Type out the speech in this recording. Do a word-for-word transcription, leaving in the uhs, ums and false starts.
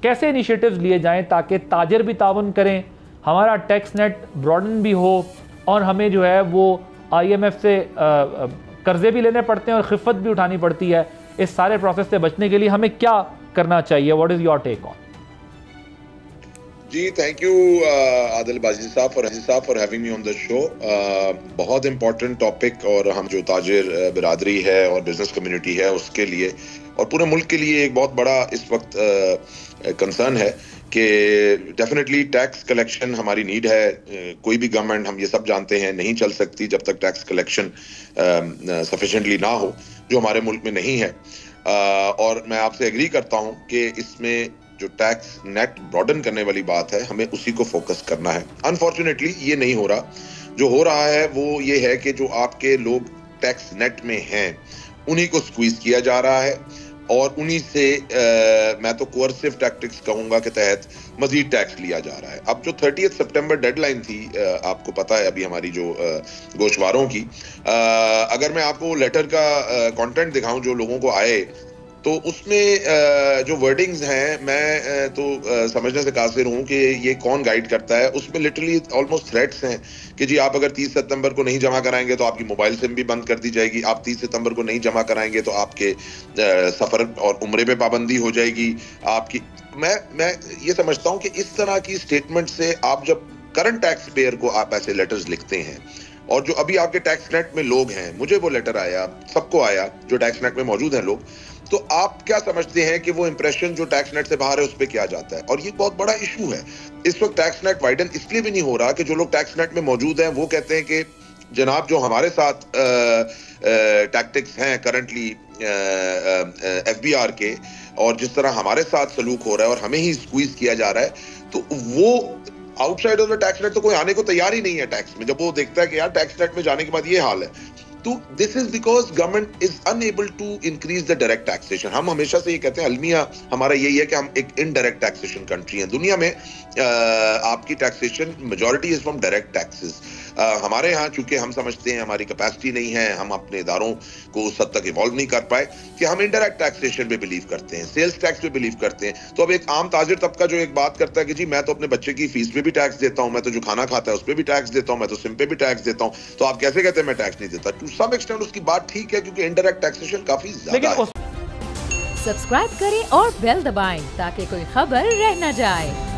कैसे इनिशिएटिव्स लिए जाएं ताकि ताजर भी तावन करें, हमारा टैक्स नेट ब्रॉडन भी हो और हमें जो है वो आईएमएफ से कर्जे भी लेने पड़ते हैं और खिफत भी उठानी पड़ती है। इस सारे प्रोसेस से बचने के लिए हमें क्या करना चाहिए? What is your take on? जी थैंक यू आदिल बाजी साहब फॉर साहब for having me on the show. बहुत इंपॉर्टेंट टॉपिक और हम जो ताजिर बिरादरी है और बिजनेस कम्युनिटी है उसके लिए और पूरे मुल्क के लिए एक बहुत बड़ा इस वक्त कंसर्न है कि डेफिनेटली टैक्स कलेक्शन हमारी नीड है। कोई भी गवर्नमेंट, हम ये सब जानते हैं, नहीं चल सकती जब तक टैक्स कलेक्शन सफिशिएंटली ना हो, जो हमारे मुल्क में नहीं है। uh, और मैं आपसे एग्री करता हूं कि इसमें जो टैक्स नेट ब्रॉडन करने वाली बात है, हमें उसी को फोकस करना है। अनफॉर्चुनेटली ये नहीं हो रहा। जो हो रहा है वो ये है कि जो आपके लोग टैक्स नेट में हैं उन्हीं को स्क्वीज किया जा रहा है और उन्हीं से आ, मैं तो कोअर्सिव टैक्टिक्स कहूंगा के तहत मजीद टैक्स लिया जा रहा है। अब जो थर्टियथ सितंबर डेडलाइन थी, आ, आपको पता है अभी हमारी जो गोशवारों की, आ, अगर मैं आपको लेटर का कंटेंट दिखाऊं जो लोगों को आए, तो उसमें जो वर्डिंग्स हैं मैं तो समझने से कासिर हूं कि ये कौन गाइड करता है। उसमें लिटरली ऑलमोस्ट थ्रेट्स हैं कि जी आप अगर तीस सितंबर को नहीं जमा कराएंगे तो आपकी मोबाइल सिम भी बंद कर दी जाएगी, आप तीस सितंबर को नहीं जमा कराएंगे तो आपके सफर और उम्रे पे पाबंदी हो जाएगी आपकी। मैं मैं ये समझता हूं कि इस तरह की स्टेटमेंट से आप जब करंट टैक्स पेयर को आप ऐसे लेटर्स लिखते हैं और जो अभी आपके टैक्स नेट में लोग हैं, मुझे वो लेटर आया, सबको आया जो टैक्स नेट में मौजूद हैं लोग, तो आप क्या समझते हैं कि वो इंप्रेशन जो टैक्स नेट से बाहर है उस पर क्या जाता है? और ये बहुत बड़ा इशू है। इस वक्त टैक्स नेट वाइडन इसलिए भी नहीं हो रहा कि जो लोग टैक्स नेट में मौजूद हैं वो कहते हैं कि जनाब जो हमारे साथ टैक्टिक्स हैं करंटली एफबीआर के और जिस तरह हमारे साथ सलूक हो रहा है और हमें ही स्क्वीज किया जा रहा है, तो वो outside of the tax net तो कोई आने को तैयार ही नहीं है टैक्स में। जब वो देखता है कि यार टैक्स नेट में जाने के बाद ये हाल है, तो this is because government is unable to increase the direct taxation. हम हमेशा से ये कहते हैं, अलमिया हमारा यही है कि हम एक इनडायरेक्ट टैक्सेशन कंट्री हैं। दुनिया में आ, आपकी taxation majority is from direct taxes. हमारे यहाँ चूंकि हम समझते हैं हमारी कैपेसिटी नहीं है, हम अपने इदारों को उस हद तक इवॉल्व नहीं कर पाए कि हम इनडायरेक्ट टैक्सेशन पे बिलीव करते हैं, सेल्स टैक्स पे बिलीव करते हैं। तो अब एक आम ताजिर तबका जो एक बात करता है कि जी मैं तो अपने बच्चे की फीस पे भी टैक्स देता हूं, मैं तो जो खाना खाता है उस पर भी टैक्स देता हूं, मैं तो सिम पे भी टैक्स देता हूं, तो आप कैसे कहते हैं मैं टैक्स नहीं देता? टू सम एक्सटेंट उसकी बात ठीक है क्योंकि इनडायरेक्ट टैक्सेशन काफी ज्यादा है। सब्सक्राइब करें और बेल दबाएं ताकि कोई खबर रह न जाए।